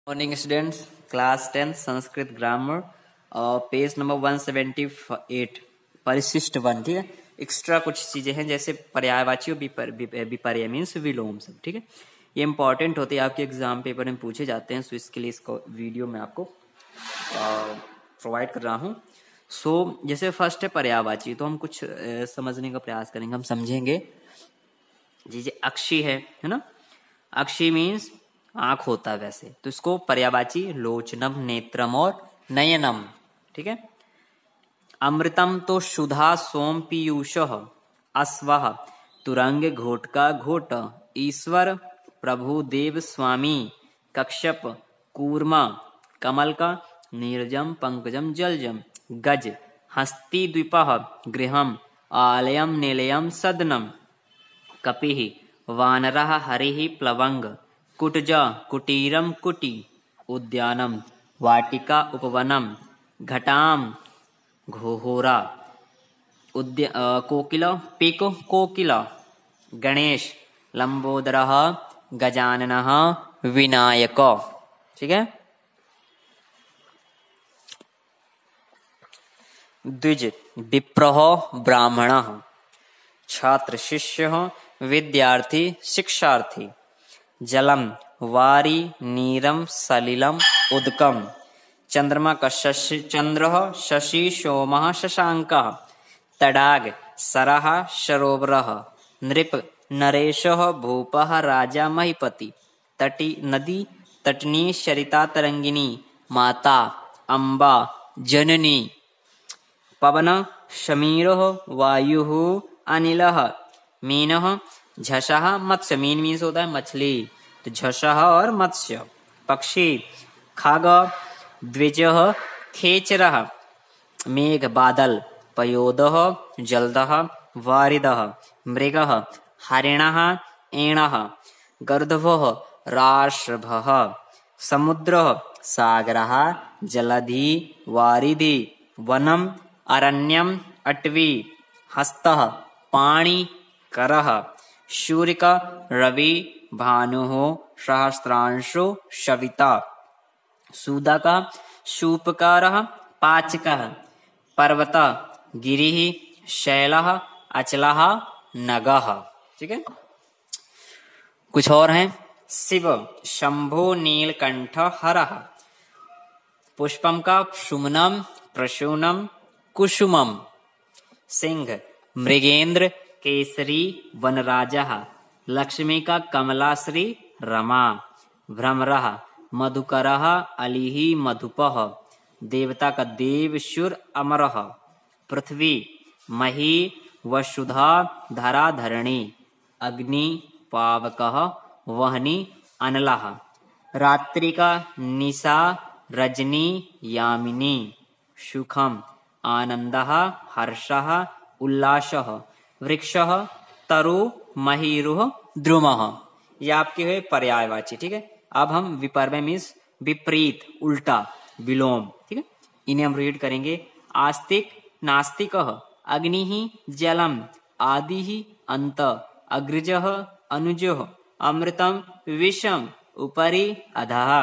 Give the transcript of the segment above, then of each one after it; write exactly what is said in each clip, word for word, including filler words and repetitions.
Morning students, class tenth Sanskrit grammar page number one seventy eight परिशिष्ट one. ठीक है, extra कुछ चीजें हैं जैसे पर्यायवाची और विपर, विपर्य मीन्स विलोम सब। ठीक है, ये इंपॉर्टेंट होते हैं, आपके एग्जाम पेपर में पूछे जाते हैं। सो इसके लिए इसको वीडियो में आपको प्रोवाइड कर रहा हूँ। सो जैसे फर्स्ट है पर्यायवाची, तो हम कुछ आ, समझने का प्रयास करेंगे। हम समझेंगे जैसे अक्षी है है ना, अक्षी मीन्स आंख होता है वैसे, तो इसको पर्यायवाची लोचनम, नेत्रम और नयनम। ठीक है, अमृतम तो सुधा सोम पीयूष, अश्वः तुरंग घोटका घोट, ईश्वर प्रभु देव स्वामी, कश्यप कूर्मा, कमल का नीरजम पंकजम जलजम, गज हस्ती द्वीपः गृहम, आलयम निलयम सदनम, कपिः वानरः हरिः प्लवंग, कुटज कुटीरम कुटी, उद्यानम वाटिका उपवनम, घटाम घोहोरा, उद्य कोकिल पिक कोकिल, गणेश लंबोदरः, गजाननः विनायक। ठीक है, द्विज विप्रः ब्राह्मणः, छात्र शिष्य विद्यार्थी शिक्षार्थी, जलम वारी नीरम सलिलम उदकम, चंद्रमा का शशि चंद्र शशि सोमः शशांकः, तडाग सरः सरोवरः, नृप नरेशः भूपः राजा महीपति, तटी नदी तटनी सरिता तरंगिनी, माता अम्बा जननी, पवन शमीरः वायुः अनिलः, मीनः झषः मत्स्य, मीन मीन्स होता है मछली, तो झषः और मत्स्य, पक्षी खग द्विजः खेचरः, मेघ बादल, पयोदः जलदः वारिदः, मृगः हरिणः एणः, गर्दभः राष्ट्रभः, समुद्रः सागरः जलधि वारिधि, वनम अरण्यम अटवी, हस्तः पाणि करः, सूर्य का रवि भानुः सहस्रांशु सविता, सूदा का शूपकारः पाचकः, पर्वत गिरिः शैलः अचलः नगः। ठीक है, कुछ और हैं। शिव शंभो नीलकंठ हरः, पुष्पम का सुमनम प्रसूनम कुसुमम, सिंह मृगेंद्र केसरी वनराजः, लक्ष्मी का कमलाश्री रमा, भ्रमरः मधुकरः अलिः मधुपः, देवता का देवशुर अमरः, पृथ्वी मही वसुधा धरा धरणी, अग्नि पावकः वहनी अनलः, रात्रि का निशा रजनी यामिनी, सुखम आनंदः हर्षः उल्लासः, वृक्षः तरु महीरुः द्रुमः। ये आपके हुए पर्यायवाची। ठीक है, अब हम विपर्य मीन्स विपरीत, उल्टा, विलोम। ठीक है, इन्हें हम रीड करेंगे। आस्तिक नास्तिकः, अग्निः जलम, आदिः अंत, अग्रजः अनुजः, अमृतम विषम, उपरि अधः,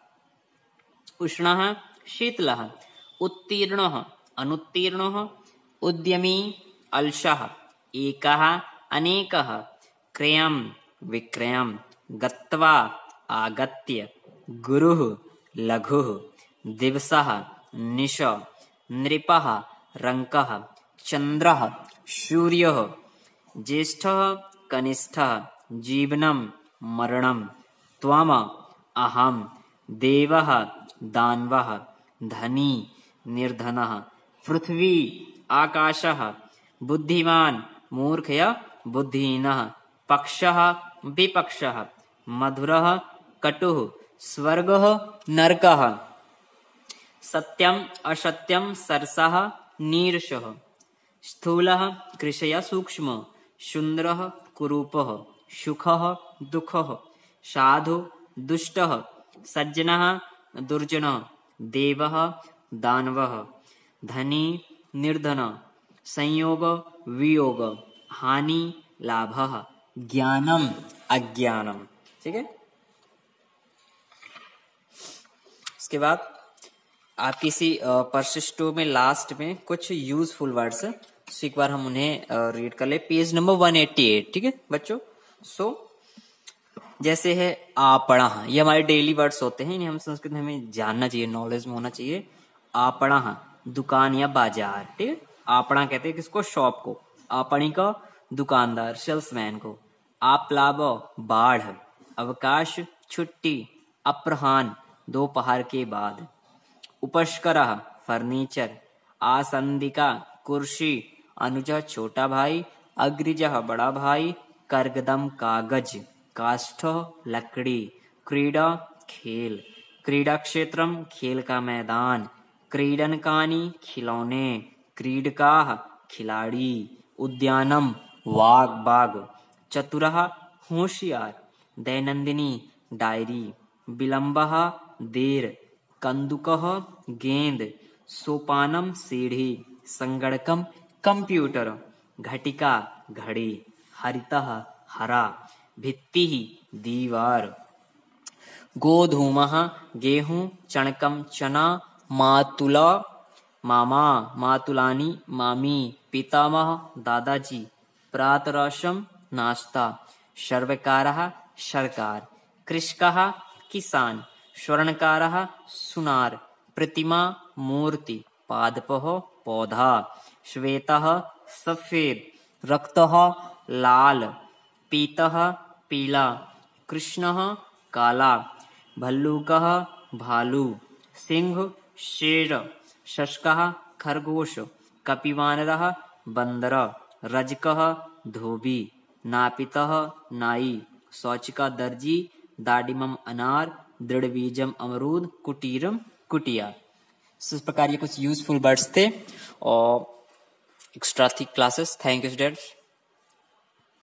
उष्णः शीतलः, उत्तीर्णः अनुत्तीर्णः, उद्यमी अलसः, एकः अनेकः, क्रयं विक्रयं, गत्वा आगत्य, गुरुः लघुः, दिवसः निश, नृपः रंकः, चंद्रः सूर्यः, ज्येष्ठः कनिष्ठः, जीवनं मरणं, त्वम अहं, देवः दानवः, धनी निर्धनः, पृथ्वी आकाशः, बुद्धिमान मूर्ख या बुद्धिहीनः, पक्षः विपक्षः, मधुरः कटुः, स्वर्गः नरकः, सत्यम असत्यम सरसः नीरसः, स्थूलः कृशया सूक्ष्म, सुंदरः कुरूपः, सुखः दुःखः, साधु दुष्टः, सज्जनः दुर्जनः, देवः दानवः, धनी निर्धन, संयोग वियोग, हानि लाभः, ज्ञानम अज्ञानम। ठीक है। इसके बाद आप किसी परसिस्टो में लास्ट में कुछ यूजफुल वर्ड्स है, तो एक बार हम उन्हें रीड कर ले। Page number one eighty eight, ठीक है बच्चों। सो जैसे है आपणा, ये हमारे डेली वर्ड्स होते हैं, इन्हें हम संस्कृत में हमें जानना चाहिए, नॉलेज में होना चाहिए। आपणा दुकान या बाजार, ठीक है। आपणा कहते हैं किसको? शॉप को। आपणी का दुकानदार, सेल्समैन को। आप्लाव बाढ़, अवकाश छुट्टी, अपराह्न दोपहर के बाद। उपस्करः फर्नीचर, आसंदिका कुर्सी, अनुज छोटा भाई, अग्रजः बड़ा भाई, करगदम कागज, काष्ठ लकड़ी, क्रीडा खेल, क्रीडा क्षेत्रम खेल का मैदान, क्रीडनकानि खिलौने, क्रीडकाः खिलाड़ी, उद्यानम बाग बाग, चतुरः होशियार, दैनंदिनी डायरी, विलंबः देर, कंदुकः गेंद, सोपानम सीढ़ी, संगणकम कंप्यूटर, घटिका घड़ी, हरितः हरा, भित्तिः दीवार, गोधूमः गेहूं, चणकम चना, मातुला मामा, मातुलानी मामी, पितामह दादाजी, प्रातराशम नाश्ता, सर्वकारः सरकार, कृषकः किसान, स्वर्णकारः सुनार, प्रतिमा मूर्ति, पादपः पौधा, श्वेतः सफेद, रक्तः लाल, पीतः पीला, कृष्णः काला, भल्लूकः भालू, सिंह शेर, शशकः खरगोश, कपिवानरः बंदर, रजकः धोबी, नापितः नाई, शौचिका दर्जी, दाडिमम अनार, दृढ़बीजम अमरूद, कुटीरम कुटिया। इस प्रकार ये कुछ यूजफुल वर्ड्स थे और एक्स्ट्रा थी क्लासेस। Thank you students.